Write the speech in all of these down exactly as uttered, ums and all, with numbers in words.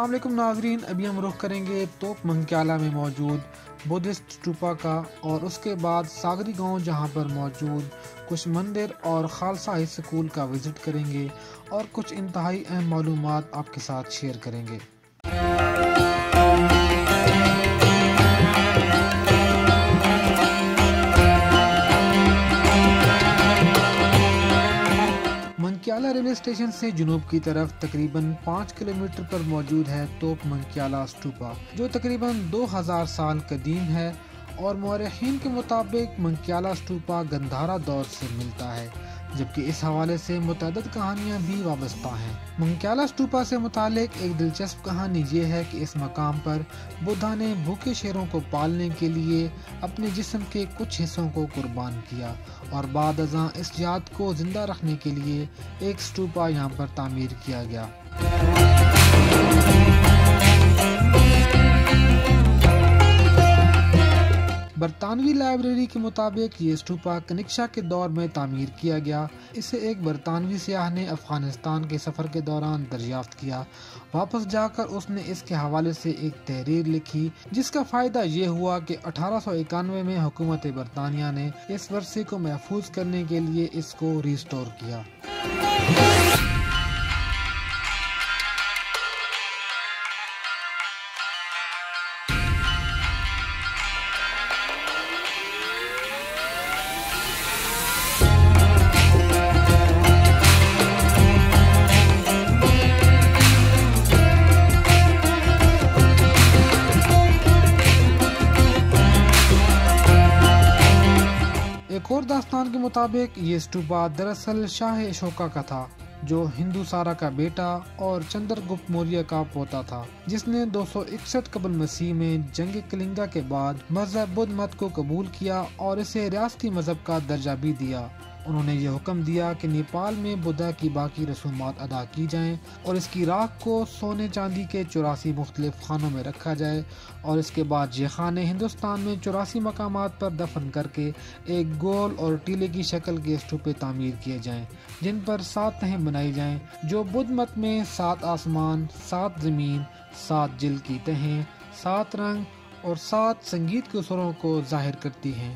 अस्सलाम वालेकुम नाजरीन, अभी हम रुख करेंगे तोप मंक्याला में मौजूद बुद्धिस्ट स्टूपा का और उसके बाद सागरी गांव जहां पर मौजूद कुछ मंदिर और खालसा हाई स्कूल का विजिट करेंगे और कुछ इंतहाई अहम मालूमात आपके साथ शेयर करेंगे। मंक्याला रेलवे स्टेशन से जुनूब की तरफ तकरीबन पाँच किलोमीटर पर मौजूद है तोप मंक्याला स्टूपा, जो तकरीबन दो हज़ार साल कदीम है और मौरखीन के मुताबिक मंक्याला स्टूपा गंधारा दौर से मिलता है, जबकि इस हवाले से मुतअद्दिद कहानियां भी वाबस्ता हैं। मंक्याला स्टूपा से मुतालिक एक दिलचस्प कहानी ये है कि इस मकाम पर बुद्धा ने भूखे शेरों को पालने के लिए अपने जिस्म के कुछ हिस्सों को कुर्बान किया और बाद अज़ां इस याद को जिंदा रखने के लिए एक स्टूपा यहाँ पर तामीर किया गया। बरतानवी लाइब्रेरी के मुताबिक ये स्टूपा कनिक्शा के दौर में तामीर किया गया। इसे एक बरतानवी सियाह ने अफगानिस्तान के सफ़र के दौरान दरियाफ्त किया। वापस जाकर उसने इसके हवाले से एक तहरीर लिखी, जिसका फ़ायदा ये हुआ कि अठारह सौ इक्यानवे में हुकूमत बरतानिया ने इस वर्षे को महफूज करने के लिए इसको रिस्टोर किया। एक और दास्तान के मुताबिक ये स्टूपा दरअसल शाह अशोका का था, जो हिंदू सारा का बेटा और चंद्रगुप्त मौर्य का पोता था, जिसने दो सौ इकसठ कबल मसीह में जंग कलिंगा के बाद मजहब बुद्ध मत को कबूल किया और इसे रियासती मजहब का दर्जा भी दिया। उन्होंने ये हुक्म दिया कि नेपाल में बुद्धा की बाकी रसूमात अदा की जाएं और इसकी राख को सोने चांदी के चौरासी मुख्तलिफ खानों में रखा जाए और इसके बाद ये खाने हिंदुस्तान में चौरासी मकामात पर दफन करके एक गोल और टीले की शक्ल के स्टूपे तामीर किए जाएं, जिन पर सात तहें बनाई जाएं, जो बुद्ध मत में सात आसमान, सात जमीन, सात जिल की तहें, सात रंग और सात संगीत के सुरों को जाहिर करती हैं।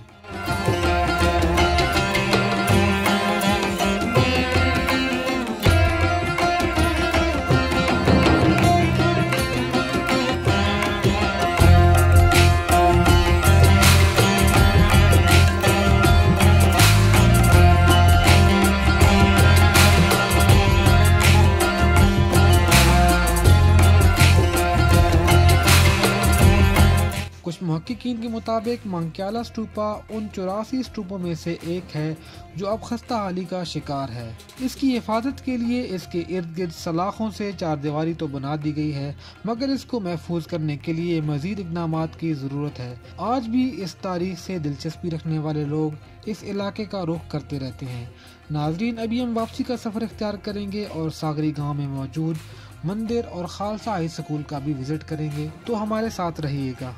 कुछ मुहक्किकीन के मुताबिक मंक्याला स्टूपा उन चौरासी स्टूपों में से एक है जो अब खस्ता हाली का शिकार है। इसकी हिफाजत के लिए इसके इर्द गिर्द सलाखों से चार दीवारी तो बना दी गई है, मगर इसको महफूज करने के लिए मजीद इक़दामात की ज़रूरत है। आज भी इस तारीख से दिलचस्पी रखने वाले लोग इस इलाके का रुख करते रहते हैं। नाजरीन, अभी हम वापसी का सफ़र इख्तियार करेंगे और सागरी गाँव में मौजूद मंदिर और खालसा हाई स्कूल का भी विजिट करेंगे, तो हमारे साथ रहिएगा।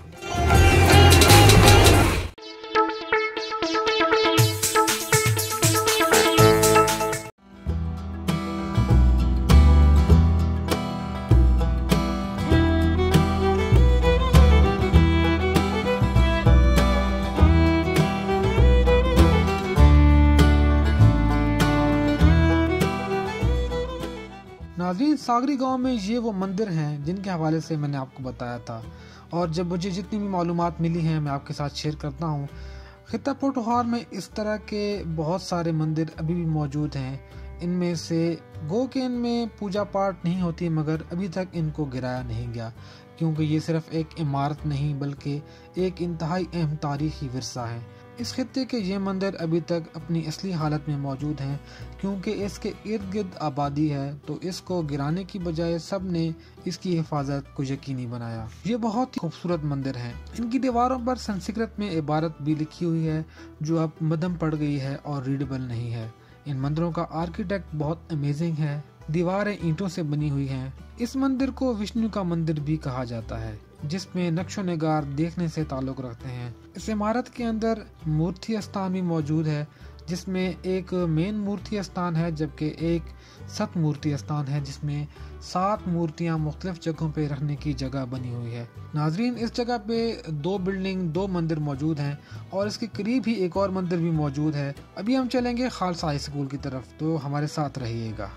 नाज़रीन, सागरी गांव में ये वो मंदिर हैं जिनके हवाले से मैंने आपको बताया था और जब मुझे जितनी भी मालूमात मिली हैं मैं आपके साथ शेयर करता हूँ। खित्ता पोटोहार में इस तरह के बहुत सारे मंदिर अभी भी मौजूद हैं। इनमें से गो के इनमें पूजा पाठ नहीं होती, मगर अभी तक इनको गिराया नहीं गया, क्योंकि ये सिर्फ एक इमारत नहीं बल्कि एक इंतहाई अहम तारीखी विरसा है। इस खित्ते के ये मंदिर अभी तक अपनी असली हालत में मौजूद हैं, क्योंकि इसके इर्द गिर्द आबादी है, तो इसको गिराने की बजाय सब ने इसकी हिफाजत को यकीनी बनाया। ये बहुत ही खूबसूरत मंदिर हैं। इनकी दीवारों पर संस्कृत में इबारत भी लिखी हुई है, जो अब मध्यम पड़ गई है और रीडेबल नहीं है। इन मंदिरों का आर्किटेक्ट बहुत अमेजिंग है। दीवारें ईंटों से बनी हुई हैं। इस मंदिर को विष्णु का मंदिर भी कहा जाता है, जिसमें नक्शो निगार देखने से ताल्लुक रखते हैं। इस इमारत के अंदर मूर्ति स्थान भी मौजूद है, جس میں ایک مین مورتی استان ہے جبکہ ایک ست مورتی استان ہے جس میں سات مورتیاں مختلف جگہوں پہ رکھنے کی جگہ بنی ہوئی ہے۔ ناظرین، اس جگہ پہ دو بلڈنگ دو مندر موجود ہیں اور اس کے قریب ہی ایک اور مندر بھی موجود ہے۔ ابھی ہم چلیں گے خالصہ ہائی اسکول کی طرف، تو ہمارے ساتھ رہیے گا۔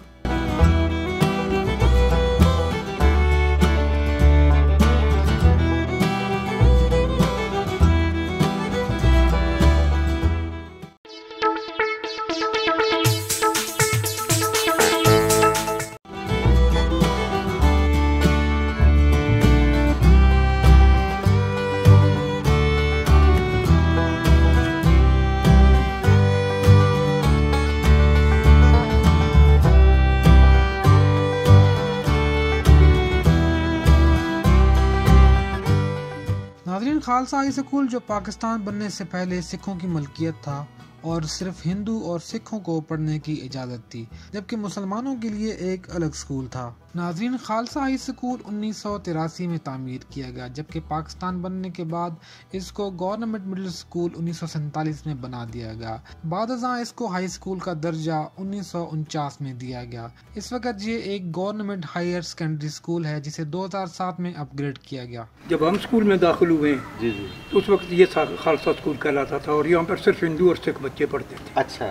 ناظرین، خالصہ ہائی اسکول جو پاکستان بننے سے پہلے سکھوں کی ملکیت تھا اور صرف ہندو اور سکھوں کو پڑھنے کی اجازت تھی، جبکہ مسلمانوں کے لیے ایک الگ اسکول تھا۔ ناظرین، خالصہ ہائی اسکول انیس سو تراسی میں تعمیر کیا گیا، جبکہ پاکستان بننے کے بعد اس کو گورنمنٹ مڈل اسکول انیس سو سینتالیس میں بنا دیا گیا۔ بعد ازاں اس کو ہائی اسکول کا درجہ انیس سو انچاس میں دیا گیا۔ اس وقت یہ ایک گورنمنٹ ہائر سیکنڈری اسکول ہے جسے دو ہزار سات میں اپ گریڈ کیا گیا۔ جب ہم اسکول میں داخل ہوئے جی جی تو اس وقت یہ خالصہ اسکول کہلاتا تھا اور یہاں پر صرف ہندو اور سکھ بچے پڑھتے تھے۔ اچھا،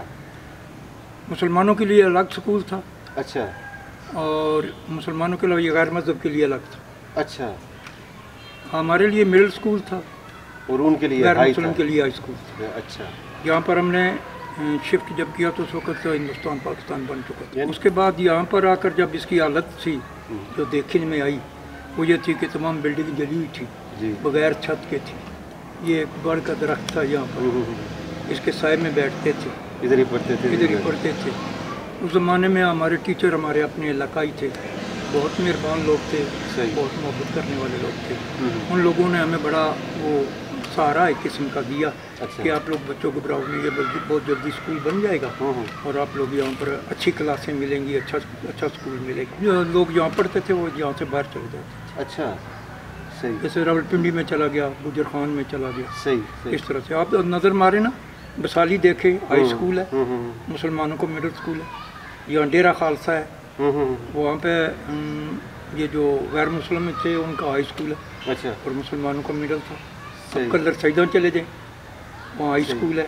مسلمانوں کے لیے الگ اسکول تھا، اچھا، اور مسلمانوں کے علاوہ غیر مذہب کے لیے الگ تھا۔ اچھا، ہمارے لیے مڈل اسکول تھا اور ان کے لیے غیر ہائی مسلم تھا۔ کے لیے ہائی اسکول تھا۔ اچھا، یہاں پر ہم نے شفٹ جب کیا تو اس وقت ہندوستان پاکستان بن چکا تھا۔ اس کے بعد یہاں پر آ کر جب اس کی حالت تھی جو دیکھنے میں آئی وہ یہ تھی کہ تمام بلڈنگ جلی ہوئی تھی، جی، بغیر چھت کے تھی۔ یہ ایک بڑ کا درخت تھا یہاں پر، اس کے سائے میں بیٹھتے تھے، ادھر ہی پڑھتے تھے، ادھر ہی پڑھتے تھے۔ اس زمانے میں ہمارے ٹیچر ہمارے اپنے علاقائی تھے، بہت مہربان لوگ تھے، بہت محبت کرنے والے لوگ تھے۔ ان لوگوں نے ہمیں بڑا وہ سہارا ایک قسم کا دیا کہ آپ لوگ بچوں کو پڑھاؤ گے، یہ بہت جلدی اسکول بن جائے گا اور آپ لوگ یہاں پر اچھی کلاسیں ملیں گی، اچھا اچھا اسکول ملے گا۔ جو لوگ یہاں پڑھتے تھے وہ یہاں سے باہر چلے جاتے تھے۔ اچھا، صحیح، جیسے راولپنڈی میں چلا گیا، گجر خان میں چلا گیا، صحیح، اس طرح سے آپ نظر مارے نا، بسالی دیکھے ہائی اسکول ہے، مسلمانوں کو مڈل اسکول ہے، یہاں ڈیرا خالصہ ہے، وہاں پہ یہ جو غیر مسلم تھے ان کا ہائی اسکول ہے، اچھا، اور مسلمانوں کا مڈل تھا۔ کلر سیداں چلے جائیں وہاں ہائی اسکول ہے،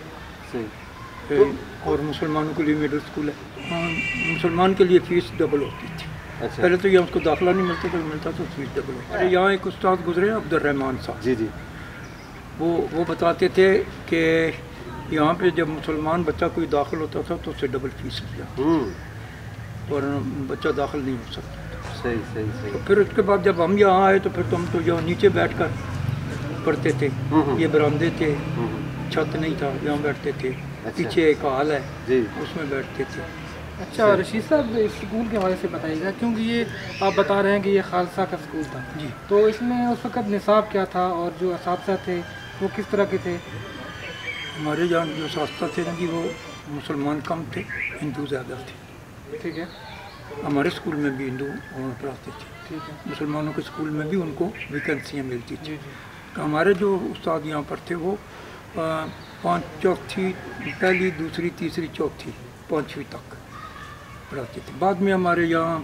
اور مسلمانوں کے لیے مڈل اسکول ہے۔ مسلمان کے لیے فیس ڈبل ہوتی تھی، پہلے تو یہاں اس کو داخلہ نہیں ملتا تھا، ملتا تو فیس ڈبل ہوتی ہے۔ یہاں ایک استاد گزرے عبد الرحمان صاحب، جی جی، وہ وہ بتاتے تھے کہ یہاں پہ جب مسلمان بچہ کوئی داخل ہوتا تھا تو اسے ڈبل فیس لیا اور بچہ داخل نہیں ہو سکتا۔ صحیح صحیح تو صحیح، پھر اس کے بعد جب ہم یہاں آئے تو پھر تو ہم تو یہاں نیچے بیٹھ کر پڑھتے تھے، یہ برآمدے تھے، چھت نہیں تھا، یہاں بیٹھتے تھے، پیچھے ایک ہال ہے جی، اس میں بیٹھتے تھے۔ اچھا رشید صاحب، اسکول کے حوالے سے بتائیے گا، کیونکہ یہ آپ بتا رہے ہیں کہ یہ خالصہ کا اسکول تھا جی، تو اس میں اس وقت نصاب کیا تھا اور جو اساتذہ تھے وہ کس طرح کے تھے؟ ہمارے یہاں جو اساتذہ تھے نا جی وہ مسلمان کم تھے، ہندو زیادہ تھے۔ ٹھیک ہے، ہمارے اسکول میں بھی ہندو پڑھاتے تھے، ٹھیک ہے، مسلمانوں کے اسکول میں بھی ان کو ویکینسیاں ملتی تھیں۔ جی جی، ہمارے جو استاد یہاں پر تھے وہ پانچ چوتھی پہلی دوسری تیسری چوتھی پانچویں تک پڑھاتے تھے۔ بعد میں ہمارے یہاں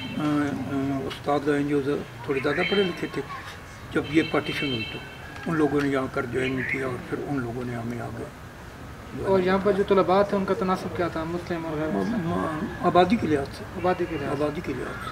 استاد ہیں جو تھوڑے زیادہ پڑھے لکھے تھے، جب یہ پارٹیشن ہوئی تو ان لوگوں نے یہاں کر جوائن کیا اور پھر ان لوگوں نے ہمیں آگے۔ اور یہاں پر جو طلباء تھے ان کا تناسب کیا تھا، مسلم اور غیر مسلم؟ آبادی کے لحاظ سے آبادی کے لحاظ آبادی کے لحاظ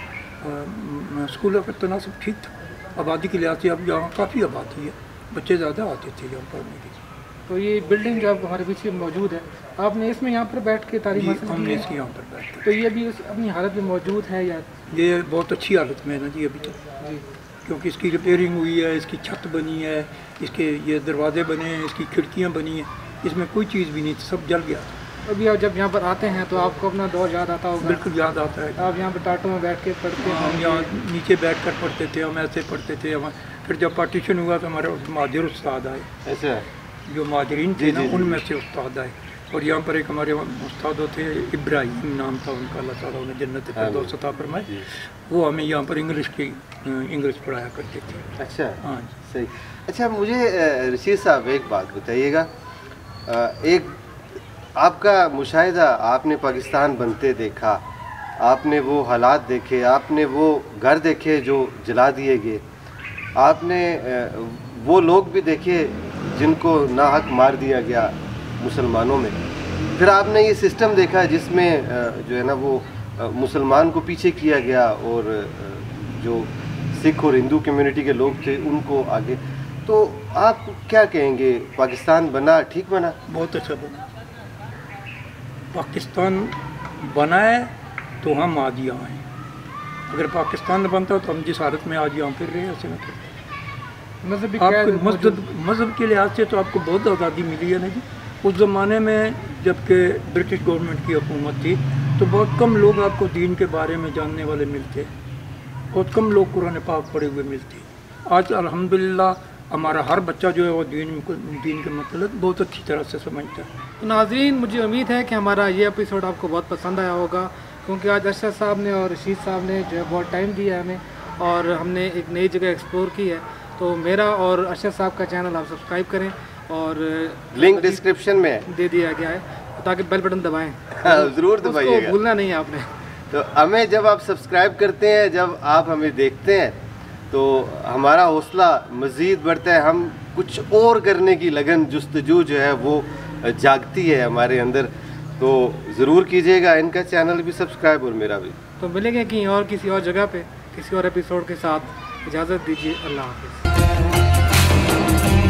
سے اسکولوں کا تناسب ٹھیک تھا۔ آبادی کے لحاظ سے اب یہاں کافی آبادی ہے، بچے زیادہ آتے تھے یہاں پڑھنے کے لیے۔ تو یہ بلڈنگ جو آپ ہمارے پیچھے موجود ہے، آپ نے اس میں یہاں پر بیٹھ کے تعلیم حاصل ہم کی نے ہے؟ اس کی یہاں پر بیٹھ تو یہ بھی اس اپنی حالت میں موجود ہے یا؟ یہ بہت اچھی حالت میں ہے نا جی ابھی تک، جی، کیونکہ اس کی ریپیئرنگ ہوئی ہے، اس کی چھت بنی ہے، اس کے یہ دروازے بنے ہیں، اس کی کھڑکیاں بنی ہیں، اس میں کوئی چیز بھی نہیں تھی، سب جل گیا تھا۔ ابھی آپ جب یہاں پر آتے ہیں تو آپ کو اپنا دور یاد آتا ہوگا؟ بالکل یاد آتا ہے۔ آپ یہاں پہ ٹاٹوں میں بیٹھ کے پڑھتے ہیں؟ ہم یہاں نیچے بیٹھ کر پڑھتے تھے، ہم ایسے پڑھتے تھے۔ ہم پھر جب پارٹیشن ہوا تو ہمارے مہاجر استاد آئے، ایسا جو مہاجرین تھے نا ان میں سے استاد آئے، اور یہاں پر ایک ہمارے استاد تھے ابراہیم نام تھا ان کا، اللہ تعالیٰ انہیں جنت فردوس عطا فرمائے، وہ ہمیں یہاں پر انگلش کی انگلش پڑھایا کرتے تھے۔ اچھا، ہاں جی، صحیح۔ اچھا مجھے رشید صاحب ایک بات بتائیے گا، ایک آپ کا مشاہدہ، آپ نے پاکستان بنتے دیکھا، آپ نے وہ حالات دیکھے، آپ نے وہ گھر دیکھے جو جلا دیے گئے، آپ نے وہ لوگ بھی دیکھے جن کو ناحق مار دیا گیا مسلمانوں میں، پھر آپ نے یہ سسٹم دیکھا جس میں جو ہے نا وہ مسلمان کو پیچھے کیا گیا اور جو سکھ اور ہندو کمیونٹی کے لوگ تھے ان کو آگے. تو آپ کیا کہیں گے، پاکستان بنا ٹھیک بنا؟ بہت اچھا بنا. پاکستان بنا ہے تو ہم آج یہاں ہیں. اگر پاکستان نہ بنتا تو ہم جس حالت میں آج یہاں پھر رہے ہیں ایسے نہ کرتے. مذہبی آپ کو مذہب مذہب کے لحاظ سے تو آپ کو بہت آزادی ملی ہے نا جی. اس زمانے میں جب کہ برٹش گورنمنٹ کی حکومت تھی تو بہت کم لوگ آپ کو دین کے بارے میں جاننے والے ملتے، بہت کم لوگ قرآن پاک پڑھے ہوئے ملتے. آج الحمدللہ ہمارا ہر بچہ جو ہے وہ دین دین کے مطلب بہت اچھی طرح سے سمجھتا ہے. تو ناظرین، مجھے امید ہے کہ ہمارا یہ ایپیسوڈ آپ کو بہت پسند آیا ہوگا، کیونکہ آج ارشد صاحب نے اور رشید صاحب نے جو ہے بہت ٹائم دیا ہے ہمیں اور ہم نے ایک نئی جگہ ایکسپلور کی ہے. تو میرا اور ارشد صاحب کا چینل آپ سبسکرائب کریں اور لنک ڈسکرپشن میں دے دیا گیا ہے تاکہ بیل بٹن دبائیں. ضرور دبائیے گا، بھولنا نہیں ہے آپ نے. تو ہمیں جب آپ سبسکرائب کرتے ہیں، جب آپ ہمیں دیکھتے ہیں تو ہمارا حوصلہ مزید بڑھتا ہے. ہم کچھ اور کرنے کی لگن جستجو جو ہے وہ جاگتی ہے ہمارے اندر. تو ضرور کیجیے گا، ان کا چینل بھی سبسکرائب اور میرا بھی. تو ملیں گے کہیں اور کسی اور جگہ پہ کسی اور ایپیسوڈ کے ساتھ. اجازت دیجیے، اللہ حافظ.